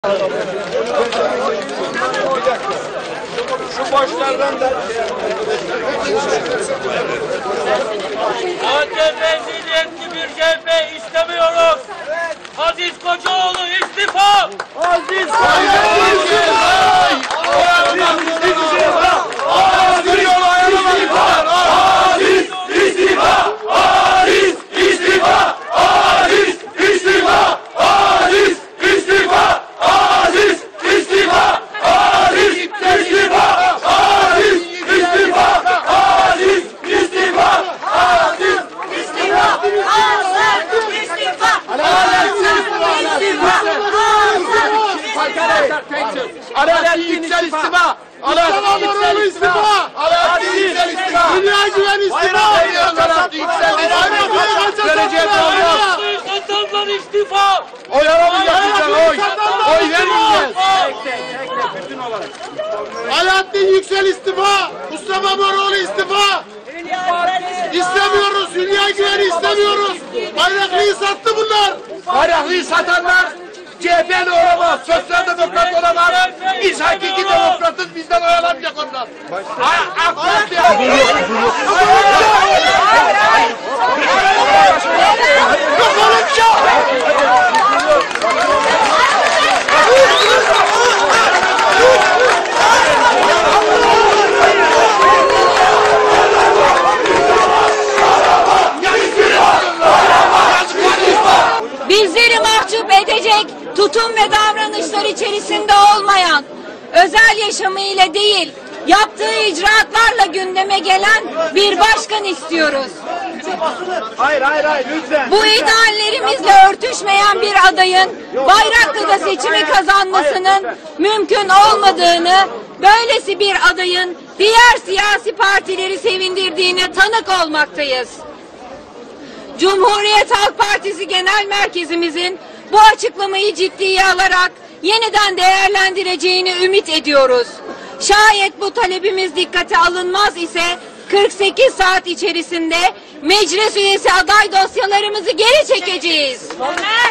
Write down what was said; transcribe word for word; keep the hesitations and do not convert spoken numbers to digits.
Şu başlardan da A K P zihniyetli bir C H P istemiyoruz. Aziz Kocaoğlu istifa! Aziz Kocaoğlu istifa! Aziz istifa! Aziz istifa! Aziz istifa! Aziz istifa! Aziz istifa! Aziz istifa! Aziz istifa! Aziz istifa! Aziz istifa! Aziz istifa! Aziz Alaaddin Yüksel istifa! Alaaddin Yüksel istifa! Alaaddin Yüksel istifa! Dünya Güven istifa! Alaaddin Yüksel istifa! Geleceğe olmaz! Satanlar istifa! Oy alamayacaksın oy! Oy vermeyeceğiz! Alaaddin Yüksel istifa! Mustafa Boroğlu istifa! İstemiyoruz! Dünya Güven'i istemiyoruz! Bayraklı'yı sattı bunlar! Bayraklı'yı satanlar C H P'li olamaz, sosyal demokrat olamaz. Biz hakiki demokratız, bizden oyalamayacak onlar. AK Parti yok öyle bir şey. Bizleri mahcup edecek tutum ve davranışlar içerisinde olmayan, özel yaşamıyla değil, yaptığı icraatlarla gündeme gelen bir başkan istiyoruz. Hayır hayır hayır lütfen. Bu ideallerimizle örtüşmeyen bir adayın Bayraklı'da seçimi kazanmasının mümkün olmadığını, böylesi bir adayın diğer siyasi partileri sevindirdiğine tanık olmaktayız. Cumhuriyet Halk Partisi Genel Merkezimizin bu açıklamayı ciddiye alarak yeniden değerlendireceğini ümit ediyoruz. Şayet bu talebimiz dikkate alınmaz ise kırk sekiz saat içerisinde meclis üyesi aday dosyalarımızı geri çekeceğiz.